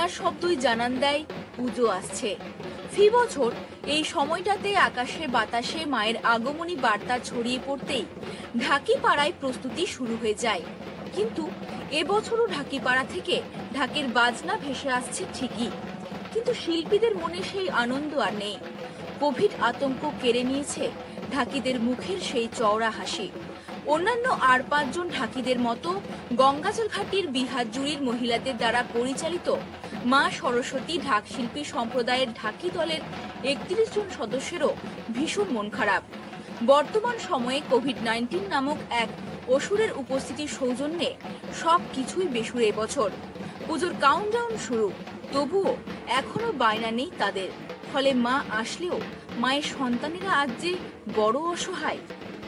শব্দই জানান দেয় পুজো আসছে। ফি বছর এই সময়টাতে আকাশে বাতাসে মায়ের আগমনী বার্তা ছড়িয়ে পড়তেই ঢাকিপাড়ায় প্রস্তুতি শুরু হয়ে যায়। কিন্তু এবছরও ঢাকিপাড়া থেকে ঢাকের বাজনা ভেসে আসছে ঠিকই, কিন্তু শিল্পীদের মনে সেই আনন্দ আর নেই। কোভিড আতঙ্ক কেড়ে নিয়েছে ঢাকিদের মুখের সেই চওড়া হাসি। অন্যান্য আর 5 জন ঢাকিদের মতো গঙ্গাজল ঘাটির বিহারজুড়ির মহিলাদের দ্বারা পরিচালিত মা সরস্বতী ঢাক শিল্পী সম্প্রদায়ের ঢাকি দলের 31 জন সদস্যেরও ভীষণ মন খারাপ। বর্তমান সময়ে কোভিড-19 নামক এক অসুরের উপস্থিতির সৌজন্যে সব কিছুই বেসুরে এবছর। পুজোর কাউন্টডাউন শুরু, তবুও এখনো বায়না নেই তাদের। ফলে মা আসলেও মায়ের সন্তানেরা আজ যে বড় অসহায়।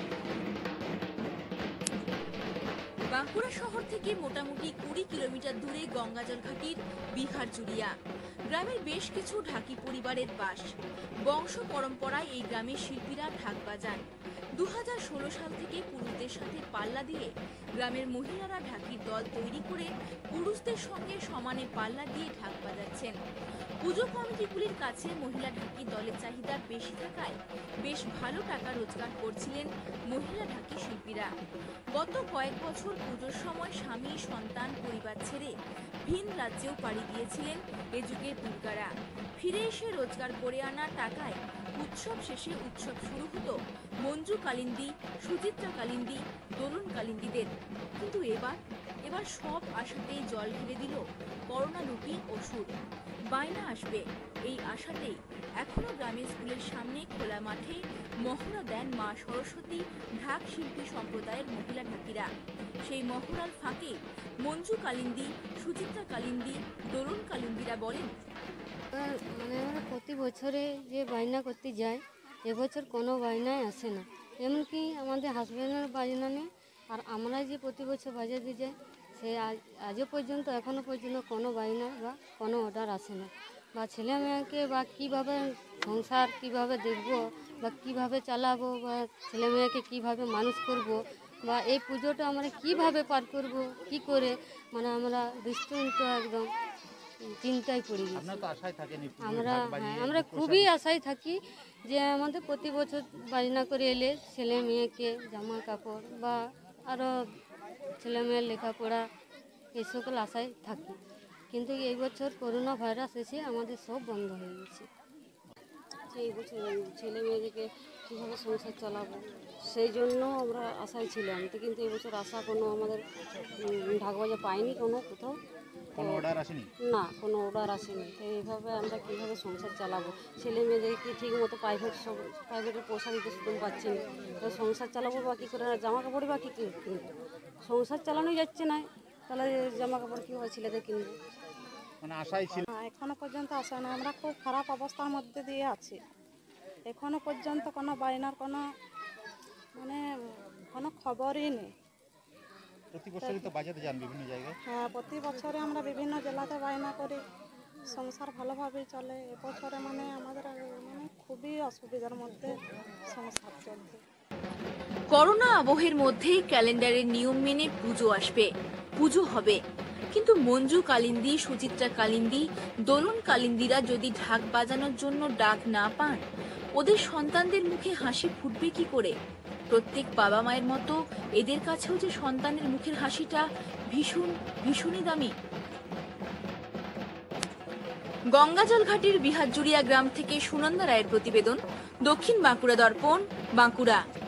বাঁকুড়া শহর থেকে মোটামুটি 20 কিলোমিটার দূরে গঙ্গাজল ঘাটির বিহারজুড়িয়া গ্রামের বেশ কিছু ঢাকি পরিবারের বাস। বংশ পরম্পরায় এই গ্রামের শিল্পীরা ঢাক বাজান। 2016 সাল থেকে পুরুষদের সাথে পাল্লা দিয়ে গ্রামের মহিলারা ঢাকির দল তৈরি করে পুরুষদের সঙ্গে সমানে পাল্লা দিয়ে ঢাক বাজাচ্ছেন। পুজো কমিটিগুলির কাছে মহিলা ঢাকি দলের চাহিদা বেশি থাকায় বেশ ভালো টাকা রোজগার করছিলেন মহিলা ঢাকি শিল্পীরা। গত কয়েক বছর পুজোর সময় স্বামী সন্তান পরিবার ছেড়ে ভিন রাজ্যেও পাড়ি দিয়েছিলেন এ যুগের দুর্গারা। ফিরে এসে রোজগার করে আনা টাকায় উৎসব শেষে উৎসব শুরু হতো মঞ্জু কালিন্দী, সুচিত্রা কালিন্দী, দোলন কালিন্দীদের। কিন্তু এবার সব আশাতেই জল ঢেলে দিল করোনা রূপী অসুর। বায়না আসবে এই আশাতেই এখনো গ্রামের স্কুলের সামনে খোলা মাঠে মহড়া দেন মা সরস্বতী ঢাক শিল্পী সম্প্রদায়ের মহিলা ঢাকিরা। সেই মহড়ার ফাঁকে মঞ্জু কালিন্দী, সুচিত্রা কালিন্দী, দোলন কালিন্দীরা বলেন, মানে আমরা প্রতি বছরে যে বায়না করতে যাই, এবছর কোনো বায়নাই আসে না। এমনকি আমাদের হাজব্যান্ডের বায়না নেই, আর আমরা যে প্রতি বছর বাজাতে যাই সে আজও পর্যন্ত এখনও পর্যন্ত কোনো বায়না বা কোনো অর্ডার আসে না। বা ছেলে মেয়েকে বা কীভাবে সংসার কীভাবে দেখব বা কীভাবে চালাবো বা ছেলে মেয়েকে কীভাবে মানুষ করব বা এই পুজোটা আমরা কীভাবে পার করব, কী করে, মানে আমরা দুশ্চিন্ত একদম চিন্তায় পড়ে গেছি। আমরা খুবই আশায় থাকি যে আমাদের প্রতি বছর বাজনা করে এলে ছেলে মেয়েকে জামা কাপড় বা আরও ছেলে মেয়ের লেখাপড়া এই সকল আশায় থাকি। কিন্তু এই বছর করোনা ভাইরাস এসে আমাদের সব বন্ধ হয়ে গেছে। এই বছর ছেলে মেয়েদেরকে কীভাবে সংসার চালাবো সেই জন্য আমরা আশায় ছিলাম। তো কিন্তু এই বছর আশা কোনো আমাদের ঢাক বাজা পাইনি, কোথাও কোনো অর্ডার আসেনি, না কোনো অর্ডার আসেনি। তো এইভাবে আমরা কীভাবে সংসার চালাবো? ছেলে মেয়েদেরকে ঠিক মতো প্রাইভেটের পয়সা দিতে শুধু পাচ্ছি না, তো সংসার চালাবো বা কী করে? জামা কাপড় বা কী কিনবো? সংসার চালানোই যাচ্ছে না, তাহলে জামা কাপড় কীভাবে ছেলেদের কিনবো? মানে আশাই ছিল। এখনো পর্যন্ত আসে না, আমরা খুব খারাপ অবস্থার মধ্যে দিয়ে আছি। এখনো পর্যন্ত কোনো বায়নার কোনো খবরই নেই। প্রতি বছরই তো বাজাতে যান বিভিন্ন জায়গায়। হ্যাঁ, প্রতি বছরে আমরা বিভিন্ন জেলাতে বায়না করি, সংসার ভালোভাবেই চলে। এবছরে আমাদের খুবই অসুবিধার মধ্যে সংসার চলছে। করোনা আবহের মধ্যেই ক্যালেন্ডারের নিয়ম মেনে পুজো আসবে, পুজো হবে। কিন্তু মঞ্জু কালিন্দী, সুচিত্রা কালিন্দী, দোলন কালিন্দীরা যদি ঢাক বাজানোর জন্য ডাক না পান, ওদের সন্তানদের মুখে হাসি ফুটবে কি করে? প্রত্যেক বাবা মায়ের মতো এদের কাছেও যে সন্তানের মুখের হাসিটা ভীষণই দামি। গঙ্গাজল ঘাটির বিহারজুড়িয়া গ্রাম থেকে সুনন্দা রায়ের প্রতিবেদন, দক্ষিণ বাঁকুড়া দর্পণ, বাঁকুড়া।